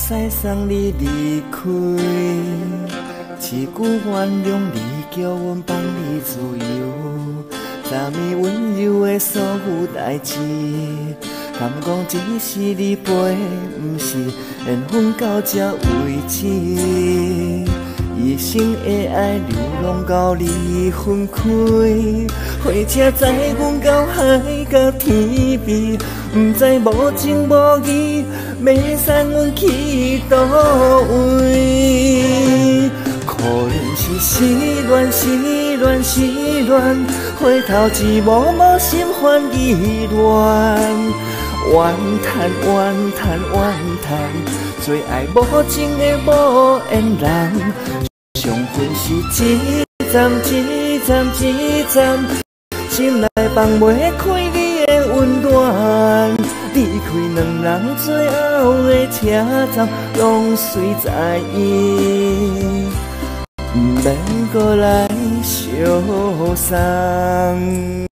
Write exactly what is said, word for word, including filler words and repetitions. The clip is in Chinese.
驶送你离开，一句原谅你，叫阮放你自由。昨暝温柔的所有代志，敢讲只是你陪，不是缘分到这为止。一生的爱流浪到你分开，火车载阮到海角天边，不知无情无义，要送阮去倒位？可能是失恋，失恋，失恋，回头只默默心烦意乱，怨叹，怨叹，怨叹，最爱无情的无缘人。上分是一站一站一站，心内放袂开你的温暖。离开两人最后的车站，拢随在伊，不免搁来相送。